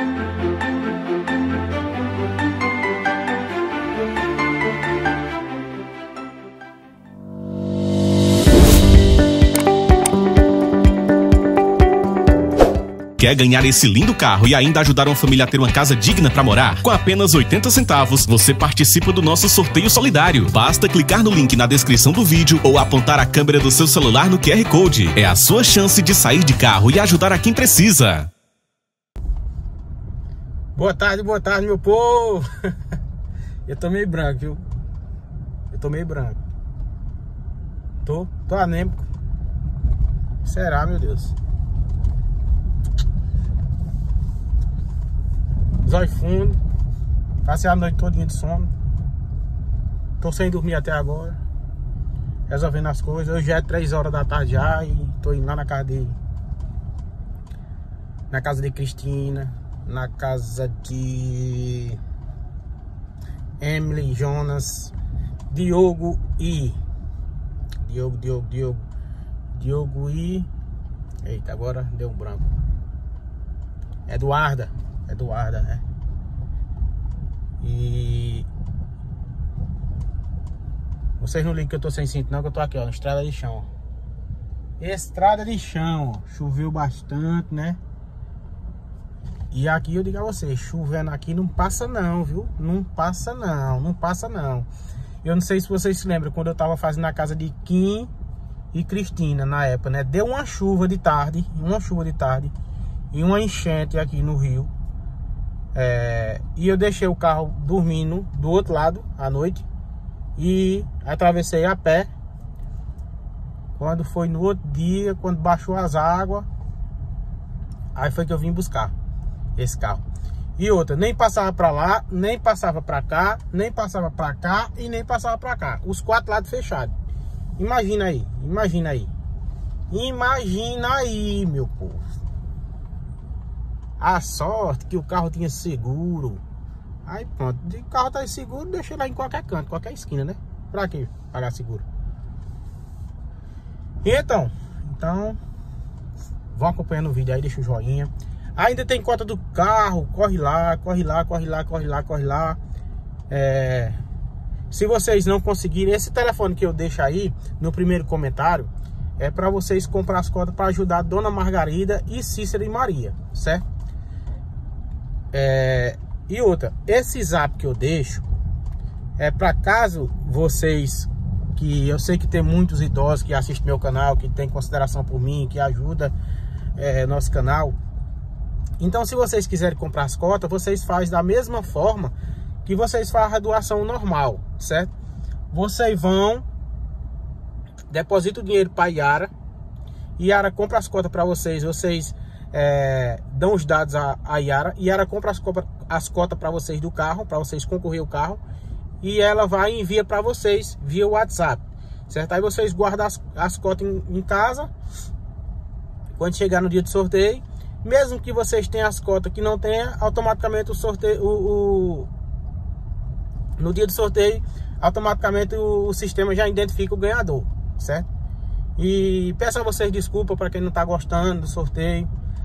Quer ganhar esse lindo carro e ainda ajudar uma família a ter uma casa digna para morar? Com apenas 80 centavos, você participa do nosso sorteio solidário. Basta clicar no link na descrição do vídeo ou apontar a câmera do seu celular no QR Code. É a sua chance de sair de carro e ajudar a quem precisa. Boa tarde, meu povo. Eu tô meio branco, viu? Eu tô meio branco. Tô anêmico. Será, meu Deus? Zóio fundo. Passei a noite todinha de sono. Tô sem dormir até agora. Resolvendo as coisas. Hoje é 3 horas da tarde já e tô indo lá na casa de Cristina, na casa de Emily, Jonas, Diogo e eita, agora deu um branco. Eduarda, né? E vocês não ligam que eu tô sem cinto não, que eu tô aqui, ó, na estrada de chão. Estrada de chão, ó. Choveu bastante, né? E aqui eu digo a vocês, chovendo aqui não passa não, viu? Não passa não. Eu não sei se vocês se lembram, quando eu tava fazendo a casa de Kim e Cristina na época, né? Deu uma chuva de tarde e uma enchente aqui no rio. E eu deixei o carro dormindo do outro lado à noite e atravessei a pé. Quando foi no outro dia, quando baixou as águas, aí foi que eu vim buscar esse carro. E outra, nem passava pra lá, nem passava pra cá, nem passava pra cá e nem passava pra cá. Os 4 lados fechados. Imagina aí, meu povo. A sorte que o carro tinha seguro. Aí pronto, o carro tá seguro, deixa lá em qualquer canto, qualquer esquina, né? Pra que pagar seguro? Então, vão acompanhando o vídeo aí, deixa o joinha. Ainda tem cota do carro, corre lá. Se vocês não conseguirem, esse telefone que eu deixo aí no primeiro comentário é para vocês comprar as cotas para ajudar a Dona Margarida e Cícero e Maria, certo? E outra, esse zap que eu deixo é para caso vocês, que eu sei que tem muitos idosos que assistem meu canal, que tem consideração por mim, que ajuda nosso canal. Então, se vocês quiserem comprar as cotas, vocês fazem da mesma forma que vocês fazem a doação normal, certo? Vocês vão, depositam o dinheiro para Yara compra as cotas para vocês, dão os dados a Yara compra as cotas para vocês do carro, para vocês concorrer o carro, e ela vai e envia para vocês via WhatsApp, certo? Aí vocês guardam as cotas em casa. Quando chegar no dia do sorteio, mesmo que vocês tenham as cotas que não tenha, automaticamente o sorteio, no dia do sorteio, automaticamente o sistema já identifica o ganhador, certo? E peço a vocês desculpa para quem não está gostando do sorteio,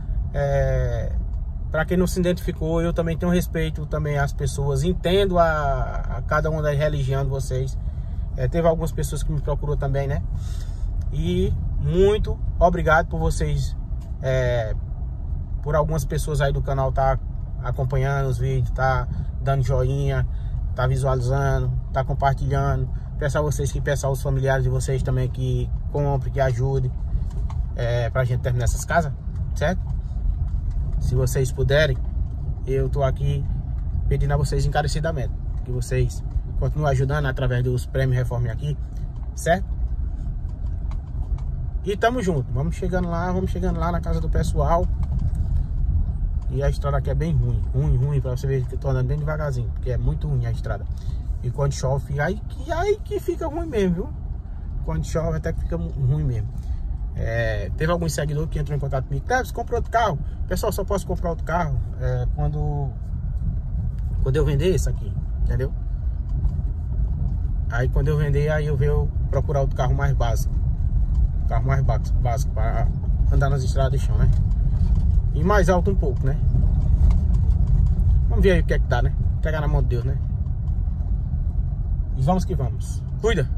para quem não se identificou. Eu também tenho respeito também às pessoas, entendo a cada uma da religião de vocês. Teve algumas pessoas que me procurou também, né? E muito obrigado por vocês, por algumas pessoas aí do canal tá acompanhando os vídeos, tá dando joinha, tá visualizando, tá compartilhando. Peço a vocês que peçam aos familiares de vocês também que comprem, que ajudem, pra gente terminar essas casas, certo? Se vocês puderem, eu tô aqui pedindo a vocês encarecidamente que vocês continuem ajudando através dos prêmios Reforme aqui, certo? E tamo junto, vamos chegando lá na casa do pessoal. E a estrada aqui é bem ruim, pra você ver que eu tô andando bem devagarzinho, porque é muito ruim a estrada. E quando chove, aí que fica ruim mesmo, viu? Quando chove até que fica ruim mesmo. Teve alguns seguidores que entrou em contato comigo: Cleves, compra outro carro. Pessoal, só posso comprar outro carro quando eu vender esse aqui, entendeu? Aí quando eu vender, aí eu venho procurar outro carro mais básico. Carro mais básico para andar nas estradas de chão, né? E mais alto um pouco, né? Vamos ver aí o que é que dá, né? Pegar na mão de Deus, né? E vamos que vamos. Cuida!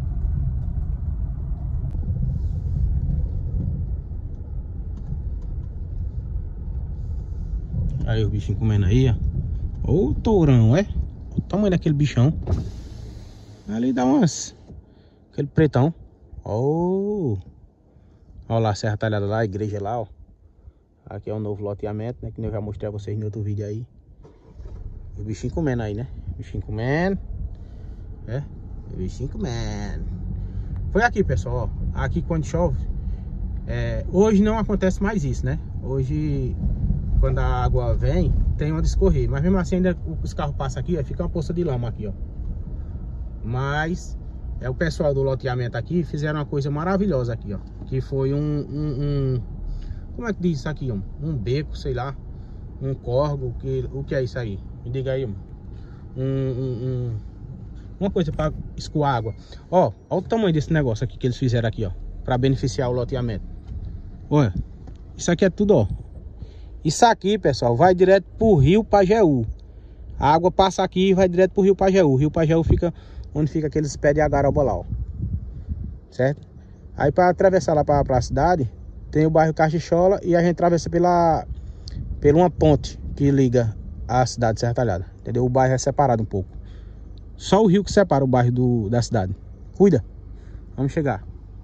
Aí o bichinho comendo aí, ó. Ô tourão, é? O tamanho daquele bichão. Ali dá umas... Aquele pretão. Olha lá a Serra Talhada lá, a igreja lá, ó. Aqui é o novo loteamento, né? Que eu já mostrei a vocês no outro vídeo aí. E o bichinho comendo aí, né? O bichinho comendo. É? O bichinho comendo. Foi aqui, pessoal, ó. Aqui quando chove. Hoje não acontece mais isso, né? Hoje, quando a água vem, tem onde escorrer. Mas mesmo assim, ainda os carros passam aqui, ó, fica uma poça de lama aqui, ó. Mas o pessoal do loteamento aqui fizeram uma coisa maravilhosa aqui, ó. Que foi como é que diz isso aqui, ó? Um beco, sei lá. Um córrego, o que é isso aí? Me diga aí, uma coisa para escoar água. Ó, olha o tamanho desse negócio aqui que eles fizeram aqui, ó. Para beneficiar o loteamento. Olha, isso aqui é tudo, ó. Isso aqui, pessoal, vai direto pro rio Pajeú. A água passa aqui e vai direto pro rio Pajeú. O rio Pajeú fica onde fica aqueles pés de agaroba lá, ó. Certo? Aí para atravessar lá para a cidade, tem o bairro Caxixola e a gente atravessa pela uma ponte que liga a cidade de Serra Talhada. Entendeu? O bairro é separado um pouco. Só o rio que separa o bairro da cidade. Cuida. Vamos chegar.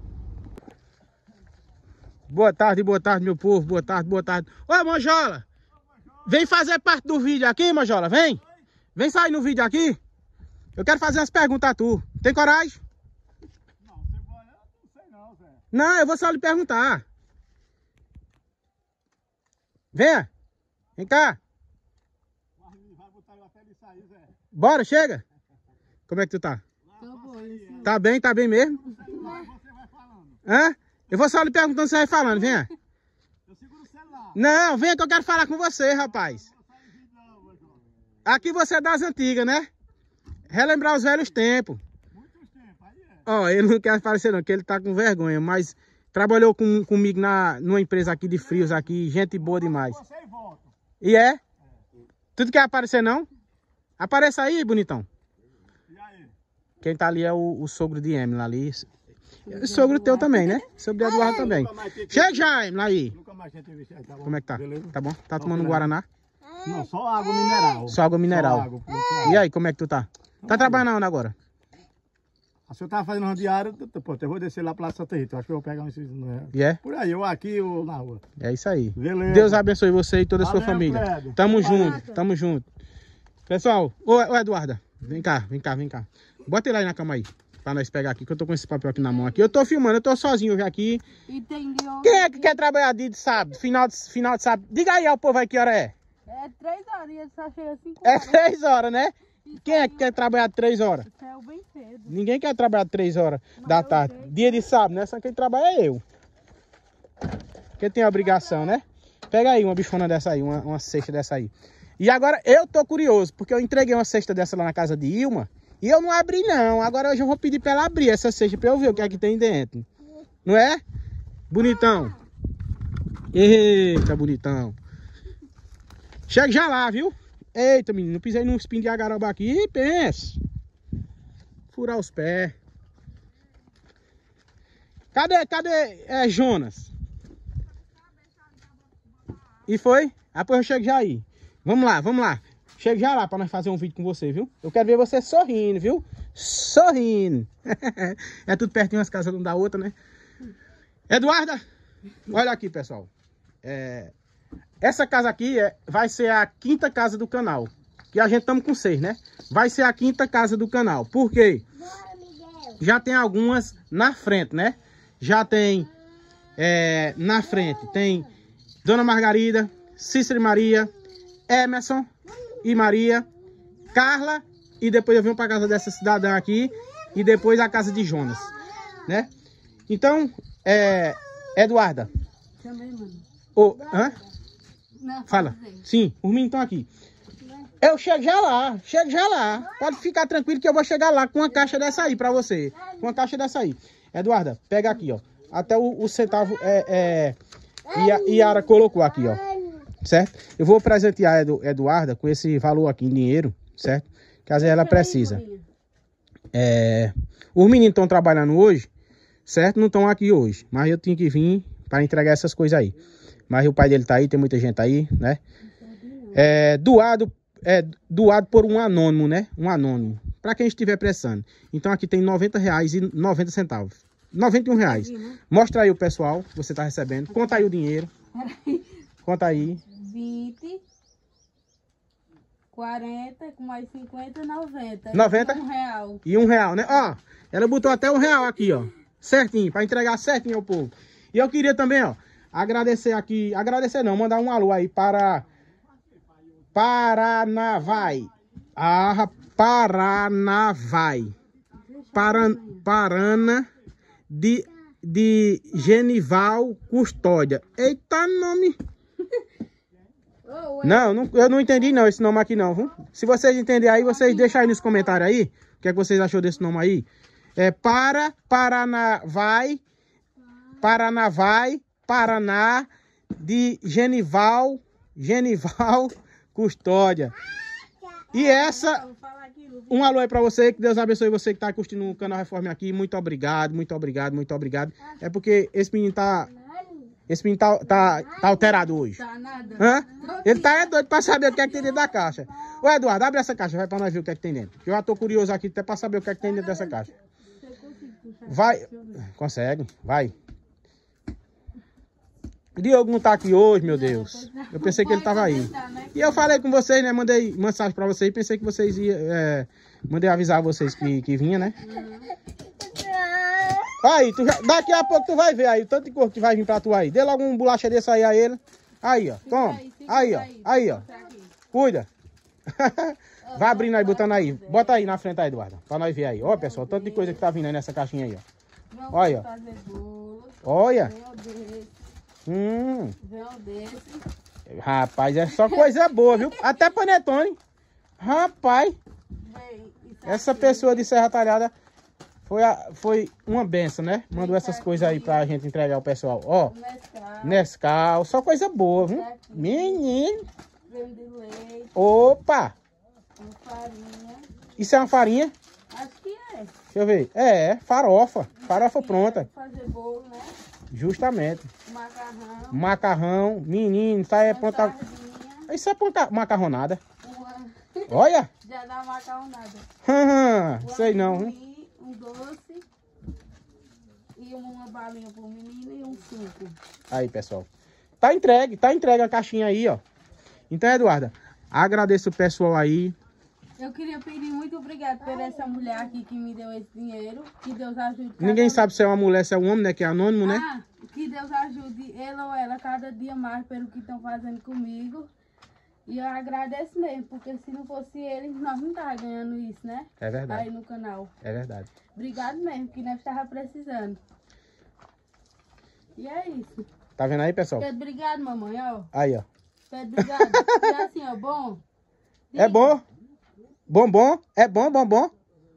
Boa tarde, meu povo. Boa tarde, boa tarde. Ô, Manjola. Vem fazer parte do vídeo aqui, Manjola. Vem. Vem sair no vídeo aqui. Eu quero fazer umas perguntas a tu. Tem coragem? Não, você vai, eu não sei não, Zé. Não, eu vou só lhe perguntar. Venha. Vem cá. Vai botar eu até ele sair, Zé. Bora, chega. Como é que tu tá? Tá bem mesmo? Você vai falando. Hã? Eu vou só lhe perguntando, você vai falando, venha. Eu seguro o celular. Não, venha que eu quero falar com você, rapaz. Aqui você é das antigas, né? Relembrar os velhos tempos. Muitos tempos, aí é. Ó, ele não quer aparecer não, porque ele tá com vergonha, mas trabalhou comigo numa empresa aqui de frios aqui, gente boa demais. Você e volta. E é? Tu não quer aparecer não? Apareça aí, bonitão. E aí? Quem tá ali é o sogro de Emily ali. O sogro teu também, né? Sogro de Eduardo também. Chega já, Emily, aí. Nunca mais tinha te visto aí, tá bom? Como é que tá? Beleza? Tá bom? Tá tomando um Guaraná? Não, só água mineral. Só água mineral. Só água, E aí, como é que tu tá? Tá trabalhando onde agora? A senhora tava fazendo uma diária, pô, eu vou descer lá pra Santa Rita. Acho que eu vou pegar um... E é? Por aí, ou aqui ou na rua. É isso aí. Beleza. Deus abençoe você e toda a sua Valeu, família. Fred. Tamo Valeu. junto, tamo junto. Pessoal, ô Eduarda, vem cá. Bota ele aí na cama aí, pra nós pegar aqui, que eu tô com esse papel aqui na mão aqui. Eu tô filmando, eu tô sozinho aqui. Entendeu? Quem é que quer trabalhar dia de sábado, final de sábado? Diga aí ao povo aí que hora é. É 3 horas e ele só chega 5 É horas. 3 horas, né? Quem é que quer trabalhar 3 horas? Saiu bem cedo. Ninguém quer trabalhar 3 horas da tarde. Dia de sábado, né? Só quem trabalha é eu. Quem tem a obrigação, né? Pega aí uma bichona dessa aí, uma cesta dessa aí. E agora eu tô curioso, porque eu entreguei uma cesta dessa lá na casa de Ilma e eu não abri não. Agora hoje eu vou pedir pra ela abrir essa cesta pra eu ver o que é que tem dentro. Não é? Bonitão. Eita, bonitão. Chega já lá, viu? Eita, menino, pisei num espinho de agaroba aqui e pensa. Furar os pés. Cadê Jonas? E foi? Depois eu chego já aí. Vamos lá. Chego já lá pra nós fazer um vídeo com você, viu? Eu quero ver você sorrindo, viu? Sorrindo. É tudo pertinho as casas uma da outra, né? Eduarda, olha aqui, pessoal. Essa casa aqui vai ser a 5ª casa do canal. Que a gente estamos com 6, né? Vai ser a 5ª casa do canal. Por quê? Já tem algumas na frente, né? Já tem na frente. Tem Dona Margarida, Cícero e Maria, Emerson e Maria, Carla. E depois eu venho para casa dessa cidadã aqui. E depois a casa de Jonas, né? Então, Eduarda. Também, mano. Hã? Não, Fala. Sim, os meninos estão aqui. Eu chego já lá. Pode ficar tranquilo que eu vou chegar lá com uma caixa dessa aí pra você. Com uma caixa dessa aí. Eduarda, pega aqui, ó. Até o centavo Yara colocou aqui, ó. certo? Eu vou presentear a Eduarda com esse valor aqui em dinheiro, certo? Que às vezes ela precisa. Os meninos estão trabalhando hoje, certo? Não estão aqui hoje, mas eu tinha que vir para entregar essas coisas aí. Mas o pai dele tá aí, tem muita gente aí, né? Doado por um anônimo, né? Um anônimo. Para quem estiver prestando. Então aqui tem R$90,90. R$91. Mostra aí o pessoal que você tá recebendo. Conta aí o dinheiro. Conta aí. 20, 40, com mais 50, 90. 90? R$1. E R$1, né? Ó, ela botou até R$1 aqui, ó. Certinho, para entregar certinho ao povo. E eu queria também, ó, agradecer aqui. Agradecer não, mandar um alô aí para Paranavai. Paranavai. Parana de Genival Custódia. Eita nome. Não, eu não entendi não esse nome aqui não, viu? Se vocês entenderem aí, vocês deixam aí nos comentários aí. O que é que vocês achou desse nome aí? Paranavai, Paraná de Genival Custódia. E essa, um alô aí pra você, que Deus abençoe você que tá curtindo o canal Reforme aqui. Muito obrigado, muito obrigado, muito obrigado. É porque esse menino tá alterado hoje. Tá nada. Hã? Ele tá doido pra saber o que é que tem dentro da caixa. Ô Eduardo, abre essa caixa, vai pra nós ver o que é que tem dentro. Eu já tô curioso aqui até pra saber o que é que tem dentro dessa caixa. Vai, consegue, vai. Diogo não tá aqui hoje, meu Deus. Eu pensei que ele tava aí. E eu falei com vocês, né? Mandei mensagem pra vocês. Pensei que vocês iam... mandei avisar vocês que vinha, né? Aí, daqui a pouco tu vai ver aí. O tanto de cor que vai vir pra tu aí. Dê logo um bolacha desse aí a ele. Aí, ó. Toma. Aí, ó. Aí, ó. Cuida. Vai abrindo aí, botando aí. Bota aí na frente aí, Eduardo. Pra nós ver aí. Ó, pessoal. Tanto de coisa que tá vindo aí nessa caixinha aí, ó. Olha. Olha. Rapaz, é só coisa boa, viu? Até panetone. Rapaz, essa pessoa de Serra Talhada foi uma benção, né? Mandou essas coisas aí pra gente entregar ao pessoal. Ó, Nescau, só coisa boa, viu? Menino. Opa! Isso é uma farinha? Acho que é. Deixa eu ver. Farofa. Farofa pronta. Fazer bolo, né? Justamente. Macarrão. Macarrão, menino, isso aí é ponta. Isso é ponta macarronada. Olha! Já dá macarronada. Sei não. Um doce. E uma balinha pro menino e um suco. Aí, pessoal. Tá entregue a caixinha aí, ó. Então, Eduarda, agradeço o pessoal aí. Eu queria pedir muito obrigado por essa mulher aqui que me deu esse dinheiro. Que Deus ajude. Ninguém sabe se é uma mulher, se é um homem, né? Que é anônimo, né? Que Deus ajude ele ou ela cada dia mais pelo que estão fazendo comigo. E eu agradeço mesmo, porque se não fosse eles, nós não estávamos ganhando isso, né? É verdade. Aí no canal. É verdade. Obrigado mesmo, que nós estávamos precisando. E é isso. Tá vendo aí, pessoal? Pedro, obrigado, mamãe, ó. Aí, ó. Pedro, obrigado. E assim, ó, bom. É bom? Bom? É bom?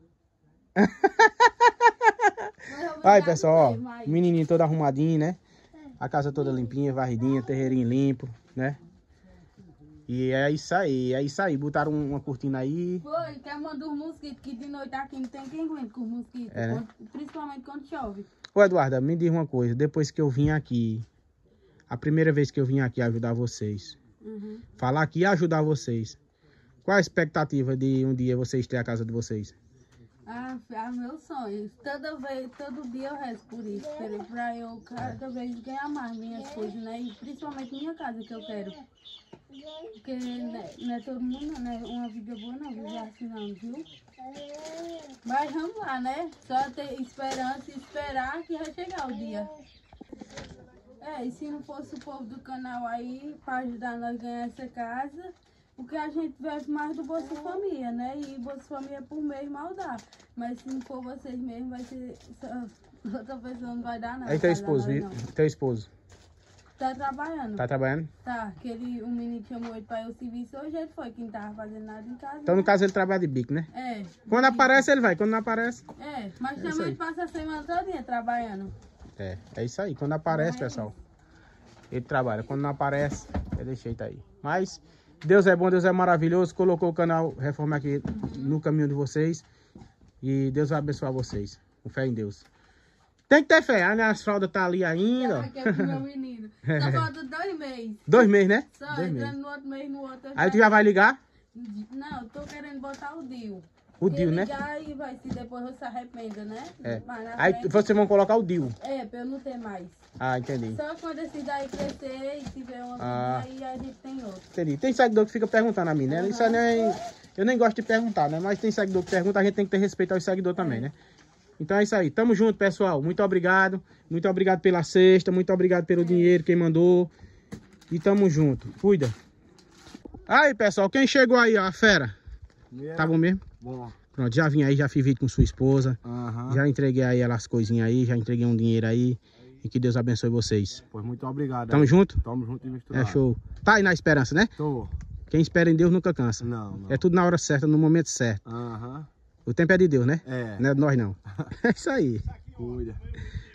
Aí, pessoal, ó. Menininho todo arrumadinho, né? A casa toda limpinha, varridinha, terreirinho limpo, né? E é isso aí. Botaram uma cortina aí. Foi, quer mandar os mosquitos, que de noite aqui não tem quem aguenta com os mosquitos. Né? Principalmente quando chove. Ô, Eduarda, me diz uma coisa. Depois que eu vim aqui, a primeira vez que eu vim aqui ajudar vocês, falar aqui e ajudar vocês, qual a expectativa de um dia vocês terem a casa de vocês? Meu sonho. Todo dia eu rezo por isso. Pra eu cada vez ganhar mais minhas coisas, né? E principalmente minha casa que eu quero. Porque não é todo mundo, né? Uma vida boa não, viver assim não, viu? Mas vamos lá, né? Só ter esperança e esperar que vai chegar o dia. E se não fosse o povo do canal aí para ajudar nós a ganhar essa casa, porque a gente vive mais do Bolsa Família, né? E Bolsa Família por mês mal dá. Mas se não for vocês mesmo, vai ser... Outra pessoa não vai dar nada. Aí teu esposo, viu? Teu esposo. Tá trabalhando. Tá trabalhando? Tá. O menino chamou ele para ir ao serviço hoje, ele foi. Quem tava fazendo nada em casa. Então, no caso, ele trabalha de bico, né? Quando aparece, ele vai. Quando não aparece... Mas também ele passa a semana todinha trabalhando. É isso aí. Quando aparece, pessoal, ele trabalha. Quando não aparece... É desse jeito aí. Mas Deus é bom, Deus é maravilhoso. Colocou o canal Reforma aqui no caminho de vocês. E Deus vai abençoar vocês. Com fé em Deus. Tem que ter fé. As fraldas tá ali ainda. Que é pro meu menino. Só falta 2 meses. 2 meses, né? Só 2 entrando meses. no outro mês, no outro. Aí tu já vai ligar? Não, tô querendo botar o DIU. O DIU, né? E vai, se depois eu se arrependa, né? É. Mas na Aí frente- vocês vão colocar o DIU. É, pra eu não ter mais. Ah, entendi. Só quando esse daí crescer e tiver uma Ah. filha, aí a gente tem outro. Entendi. Tem seguidor que fica perguntando a mim, né? Isso nem... Eu nem gosto de perguntar, né? Mas tem seguidor que pergunta, a gente tem que ter respeito aos seguidores também, né? Então é isso aí. Tamo junto, pessoal. Muito obrigado. Muito obrigado pela cesta. Muito obrigado pelo dinheiro, quem mandou. E tamo junto. Cuida. Aí, pessoal. Quem chegou aí, ó? A fera. Tá bom mesmo? Bom. Pronto, já vim aí, já fiz vídeo com sua esposa. Aham. Já entreguei aí elas coisinhas aí. Já entreguei um dinheiro aí. E que Deus abençoe vocês. Pois muito obrigado. Tamo junto? Tamo junto e misturado. É show. Tá aí na esperança, né? Tô. Quem espera em Deus nunca cansa. Não. É tudo na hora certa, no momento certo. Aham. O tempo é de Deus, né? É. Não é de nós não. É isso aí. Cuida.